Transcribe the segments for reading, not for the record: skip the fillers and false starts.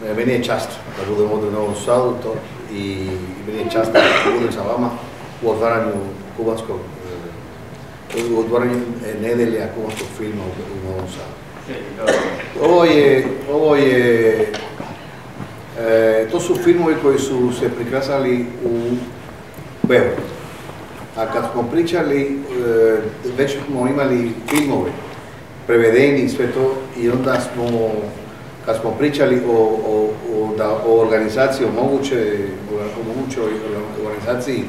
meni je čast da budem ovdje u Novom Sadu i meni je čast da budem sa vama u otvaranju kubanskog, u otvaranju nedelja kubanskog filma u Novom Sadu. To su filmovi koji su se prikazali u Beogradu. A kad smo pričali, već smo imali filmove prevedeni i sve to, i onda smo, kad smo pričali o organizaciji, o mogućoj organizaciji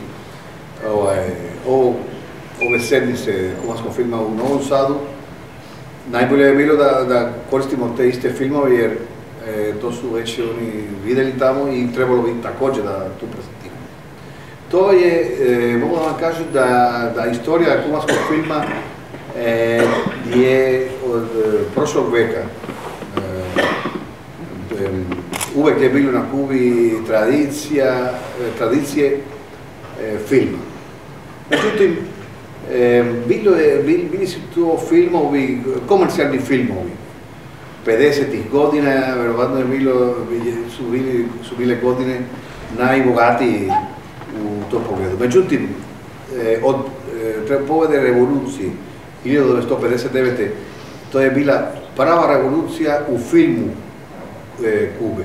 ove sedmice kubanskog filma u Novom Sadu, najbolje je bilo da koristimo te iste filmove, jer to su već oni vidjeli tamo i trebalo bi također da tu prezentiramo. To je, mogu da vam kažem da istorija kubanskog filma je od prošlog veka. Uvek je bilo na Kubi tradicije filma. Međutim, bili su to filmovi, komercijalni filmovi. 50-ih godina, verovatno su bile godine najbogatiji u tom pogledu. Međutim, od povede revolucije 1959. to je bila prava revolucija u filmu Kube.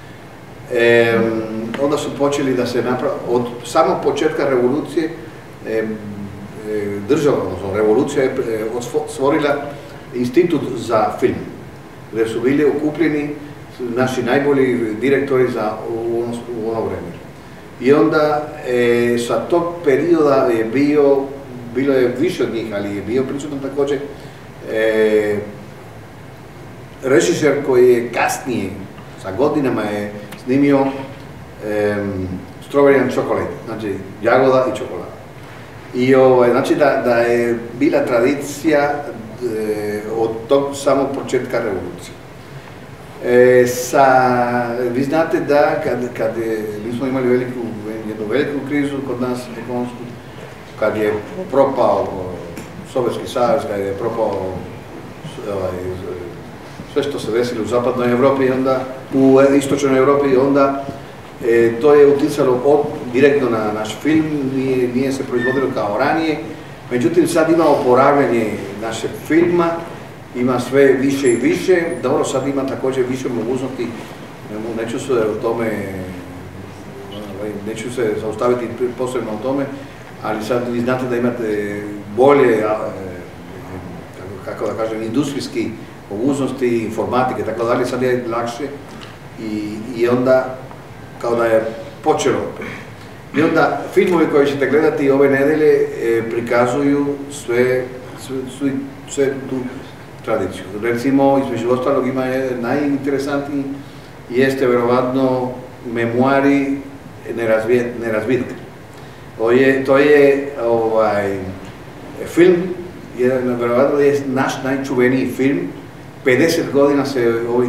Onda su počeli da se napravi, od samog početka revolucije, država, odnosno revolucija je stvorila institut za film, gdje su bili okupljeni naši najbolji direktori u ono vreme. I onda sa tog perioda je bilo je više od njih, ali je bio prisutan također režiser koji je kasnije, sa godinama je snimio Strawberry and Chocolate, znači jagoda i čokolada. I znači da je bila tradicija od tog samog početka revolucije. Vi znate da kad mi smo imali jednu veliku krizu kod nas ekonomsku, kad je propao Sovjetski savez, kad je propao sve što se desilo u zapadnoj Evropi, u istočnoj Evropi, onda to je uticalo direktno na naš film, nije se proizvodilo kao ranije. Međutim, sad ima oporavljanje našeg filma, ima sve više i više. Dobro, sad ima također više mogućnosti, neću se o tome, neću se zaustaviti posebno o tome, ali sad vi znate da imate bolje, kako da kažem, industrijski mogućnosti, informatike, tako dalje, sad je lakše i onda kao da je počelo. I onda filmovi koji ćete gledati ove nedelje prikazuju sve tu tradiciju. Recimo, između ostalog ima najinteresantniji jeste verovatno memoari nerazvitka. To je film, verovatno je naš najčuveniji film. 50 godina se ovih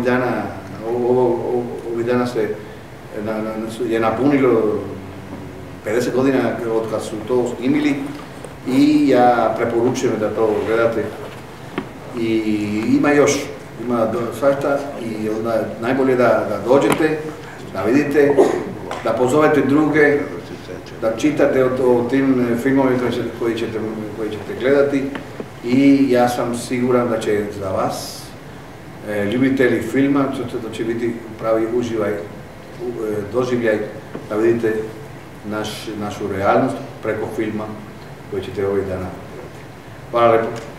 dana se je napunilo 50 godina od kad su to snimili i ja preporučujem da to gledate. I ima još, ima svašta i onda najbolje da dođete, da vidite, da pozovete druge, da čitate o tim filmovima koji ćete gledati i ja sam siguran da će za vas, ljubitelji filma, to će biti pravi uživaj, doživljaj da vidite našu realnost preko filma koji ćete ovih dana gledati. Hvala lepo.